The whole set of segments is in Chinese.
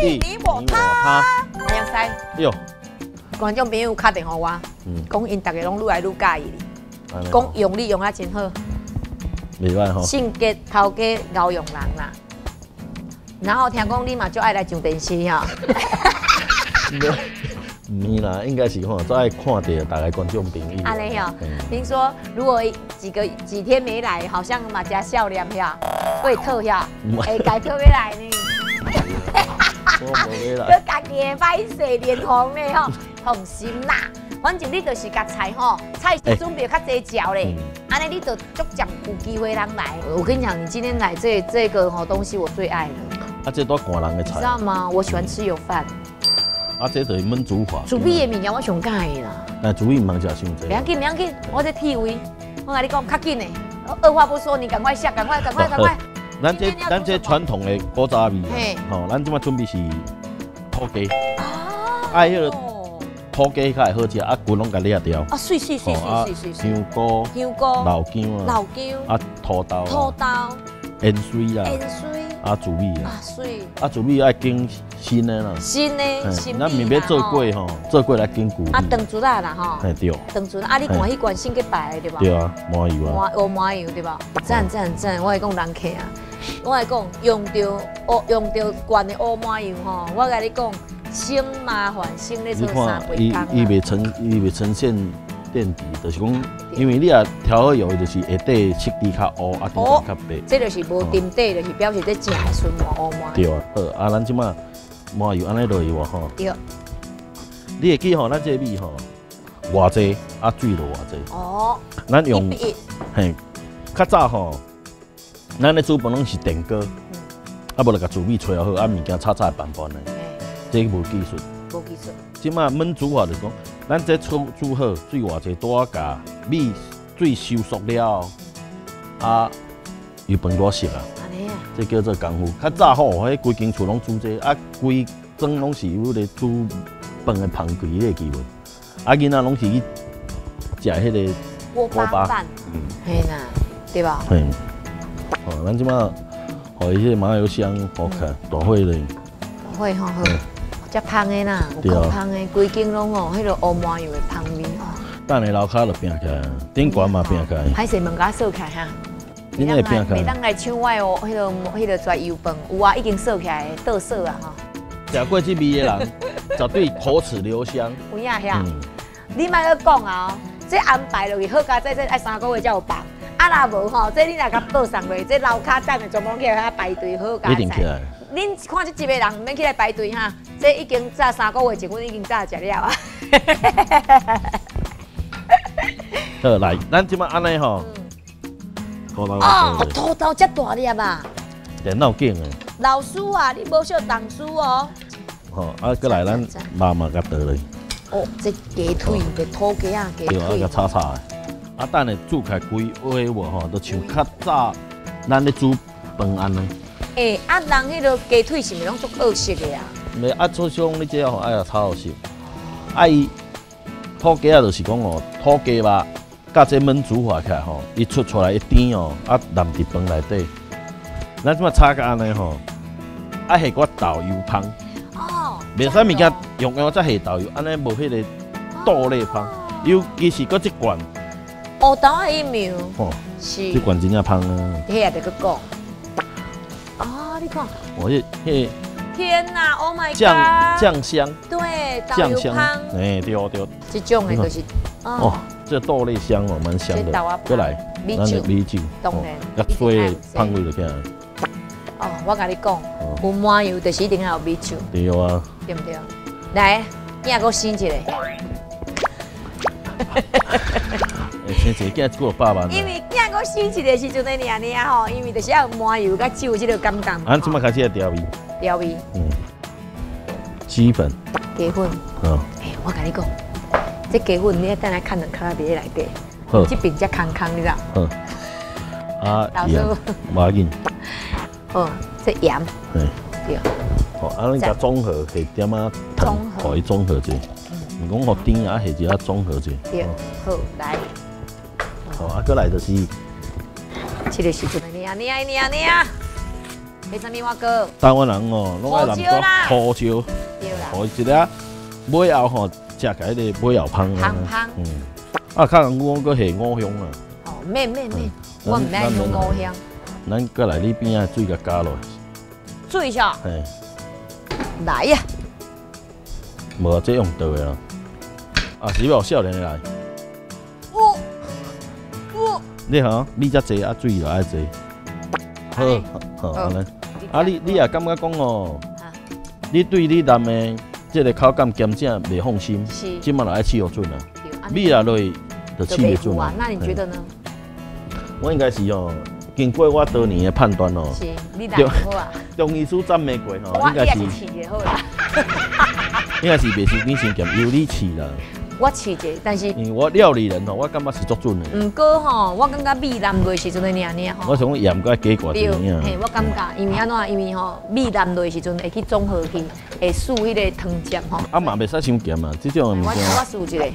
地你我他。 阿阳师， 哟， 观众朋友打电话我，讲因大家拢愈来愈介意你，讲用你用啊真好， 袂歹吼。 性格头家敖用人啦。然后听讲你嘛就爱来上电视哈。 唔啦，应该是吼，最爱看到大家观众朋友。 安尼哦，听说如果几天没来，好像嘛加笑脸呀，会特呀，会改特别来呢。 我无要来。 佢家己的歹势脸红的吼，放心啦。反正你就是甲菜吼，菜准备较济嚼嘞，安尼你就足讲有机会人来。我跟你讲，你今天来这个吼东西我最爱了。 啊，这都寒人的菜。 知道吗？我喜欢吃油饭。 啊，这就是焖煮法。 煮米的物件我上喜欢啦。 但煮米唔通食伤济。 不要紧，不要紧，我在替位。我跟你讲，较紧的，二话不说，你赶快下，赶快。 咱这传统的古早味，吼，咱即马准备是土鸡。啊，迄个土鸡较会好食，啊，骨拢甲裂掉。 啊，碎。 香菇、老姜啊，土豆、盐水啦。啊，煮米啊，啊，煮米爱经新的啦， 新米咱面要做过吼，做过来经古米。 啊，长竹啦啦吼， 嘿对。 长竹啊，你看迄罐新个白对吧？ 对啊，麻油啊。 黑麻油对吧？赞，我会讲人客啊，我会讲用到罐的黑麻油吼，我甲你讲，省麻烦，省咧做三倍工。 伊袂呈现垫底，就是讲，因为你啊调好油，就是下底色底较乌，啊底较白。 这就是无垫底，就是表示这正的纯麻黑麻。 对啊，好，啊，咱即马麻油安尼落去哇吼。 对。 你会记吼，咱这米吼，偌济啊水落偌济。哦。咱用嘿，较早吼，咱咧煮饭拢是电锅，啊无就甲煮米吹好，啊物件炒拌拌的，这无技术。 无技术。 即马焖煮法就是讲。咱这煮好，水偌济多甲米水收缩了，啊，油饭多熟啊。安尼啊。这叫做功夫。较早吼，迄规间厝拢煮这，啊，规装拢是有咧煮饭的香柜迄个气味，啊，囡仔拢是去食迄个锅巴饭。嘿啦，对吧？ 嘿。哦，咱即马，互伊迄个麻油香好看，大火咧。 大火好好。遮香的啦，有够香的，规间拢哦，迄个黑麻油的香味哦。 等下楼骹就拼起来，顶悬嘛拼起来。 歹势门甲扫起来哈。 你会拼起来？ 袂当来抢我哦，迄个拽油饭，有啊，已经扫起来，倒扫啊哈。 食过这味的人，绝对口齿留香。 有影遐，你莫去讲啊，这安排落去好佳，这爱3个月才有办。啊，若无吼，这你若甲报上落，这楼骹等的全部起来遐排队好佳。 一定起来。 恁看这一个人，唔免起来排队哈。这已经早3个月前，阮已经早食了啊。 好，来，咱即马安尼吼。 哦，土豆遮大粒啊！ 电脑镜的。 老师啊，你无小动书哦。 吼，啊，过来咱肉嘛甲倒落去。 哦，这鸡腿的土鸡啊，鸡腿。 对啊，甲炒炒的。啊，等下煮开规煨无吼，就像较早咱咧煮饭安尼。 啊，人迄个鸡腿是毋是拢足恶色的啊？ 袂啊，做像你这吼爱啊炒好食。啊，伊土鸡啊，就是讲哦，土鸡肉甲这焖煮法起来吼，伊出来一甜哦，啊淋伫饭内底。咱即马炒甲安尼吼，啊下个豆油芳。哦。袂使物件用再下豆油，安尼无迄个豆类芳。尤其是搁这罐。 黑豆啊，一苗。 吼。是。这罐真正芳啊。 迄也得去讲。啊，你看。 我迄。 天哪 ！Oh my god！ 酱香， 对，酱香， 哎，对。 这种的就是哦，这豆类香哦，蛮香的。过来， 米酒，当然， 要水香味就起来。 哦，我跟你讲，有麻油就是一定要有米酒。 对啊。 对不对？来，你也给我醒一个。 生一个囝过8万。 因为囝给我醒一个时阵的尔吼，因为就是要有麻油甲酒这个感觉。 咱即马开始来调味。 调味， 鸡粉， 鸡粉，我跟你讲，这鸡粉你要等来看两颗在内底，这边才空空，你知道？ 啊，老师，麻紧， 这盐，对， 你甲综合下点啊糖，互伊综合者，唔讲互甜啊，下一下综合者。 对，好来， 过来就是， 这个时阵捏。 为什么我哥？ 台湾人哦，拢爱南瓜胡椒， 对啦， 胡一粒尾后吼，食起来个尾后香香。 啊，较人讲个下五香啊。 哦，免，我唔爱用五香。 咱过来你边仔水甲加落。 水上。 嘿。 来呀！ 无啊，这用倒的啦。啊，是要少年的来。你好，你遮济啊，水就爱济。好，安尼。啊，你也感觉讲哦，你对你男的这个口感咸正袂放心，即马来爱试好准啊。米下落就试袂准啊。 那你觉得呢？ 我应该是哦，经过我多年的判断哦。 是，你来好啊。 中医师赞美过吼， 应该是试就好啦。 应该是袂是你先咸，由你试啦。 我试者，但是因为我料理人吼，我感觉是足准的。 毋过吼，我感觉米淋落时阵的尔吼。 我想讲盐搁加寡一点嘿，我感觉，因为安怎？因为吼米淋落时阵会去综合去，会输迄个汤汁吼。 啊嘛袂使伤咸啊，这种物件。 我输一个。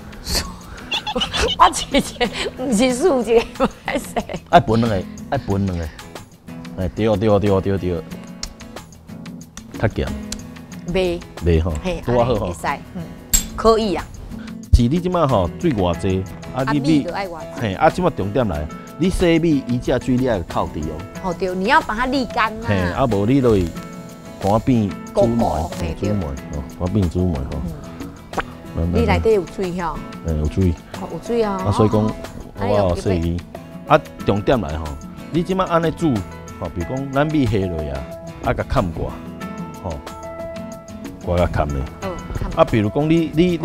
我试者，毋是输一个，歹势。 爱分两个，爱分两个。哎，对，较咸。袂吼， 多好吼。会使，可以啊。 是你即摆吼水偌济，啊你米，嘿，啊即摆重点来，你洗米伊只水你爱扣除哦。 哦对，你要把它沥干啊。 嘿，啊无你落去干变煮糜，煮糜哦，干变煮糜吼。 你内底有水吼？ 有水。 有水啊。 啊，所以讲我有洗米。啊，重点来吼，你即摆安尼煮，吼，比如讲咱米下落啊，啊甲冚挂，吼，挂甲冚咧。啊，比如讲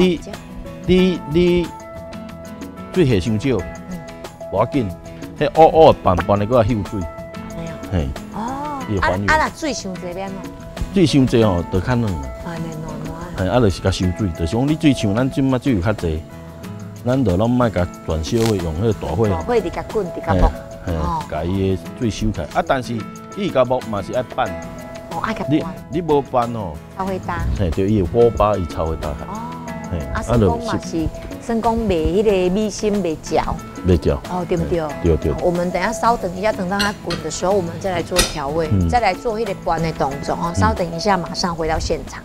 你水下伤少，无要紧，迄乌拌的搁较秀水。嘿。哦。 啊，若水伤济免咯。 水伤济吼，就较软。 啊，软。 嘿，啊，就是甲收水，就是讲你水像咱即摆水有较济，咱就拢莫甲转小火，用迄个大火。 大火伫甲滚，伫甲爆。 嘿，甲伊的水收起来。啊，但是伊甲爆嘛是爱拌。 哦，爱甲拌。 你无拌吼。超会打。 嘿，对，伊有火把，伊超会打开。 哦。嘿，啊，算讲嘛是，算讲袂迄个米心袂嚼。 袂嚼。哦， 对不对？ 对。 我们等下稍等一下，等到它滚的时候，我们再来做调味，再来做迄个拌的动作哦。稍等一下，马上回到现场。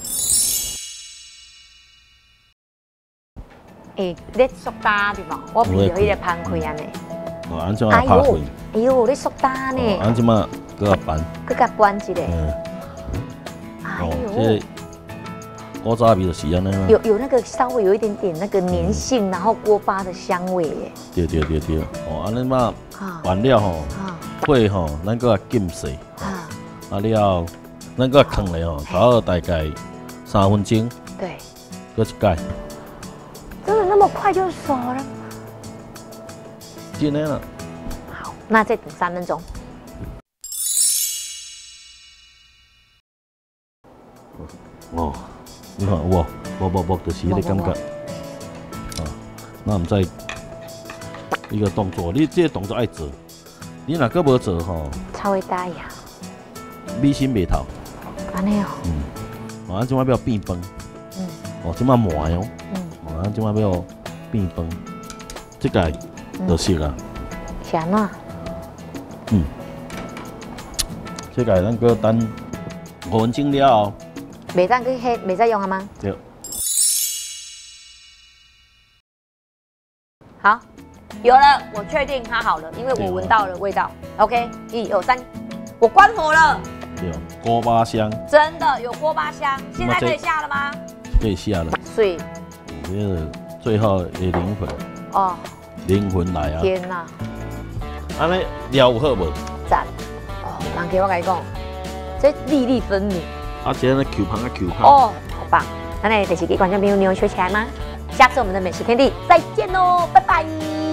你熟搭对无？我闻到迄个香气安尼。 哦，安怎啊拍开？ 哎呦，你熟搭呢？ 安怎啊？搁较拌。 搁较拌一个。 哎呦。锅渣味就是安尼啦。 有那个稍微有一点点那个粘性，然后锅巴的香味耶。对。 哦，安尼嘛，拌了吼，火吼，咱搁较紧细。啊了，咱搁较放咧吼，炒大概3分钟。 对。 搁一盖。 真的那么快就熟了？ 真的啦。 好，那再等3分钟。 哦，你看有无，就是迄个感觉。啊，那我们再一个动作，你这个动作爱做，你若搁无做吼， 超会打呀。 米心袂透。 安尼哦。 啊，即摆要变饭。哦，即摆糜哦。啊，即摆要变饭，即个就熟啦。 是安怎？ 即个咱搁等5分钟了后。 袂当去迄，袂再用了吗？ 对。 好，有了，我确定它好了，因为我闻到了味道。OK， 1、2、3，我关火了。 对，锅巴香。 真的有锅巴香，现在可以下了吗？ 可以下了。 水。 这个最后的灵魂。哦。灵魂来啊！ 天哪！ 安尼料有好无？ 赞。哦，人家我跟你讲，这粒粒分明。 啊，这样 Q 胖啊 Q 胖。 哦，好棒！那你电视机观众朋友，你有学起来吗？下次我们的美食天地再见喽，拜拜。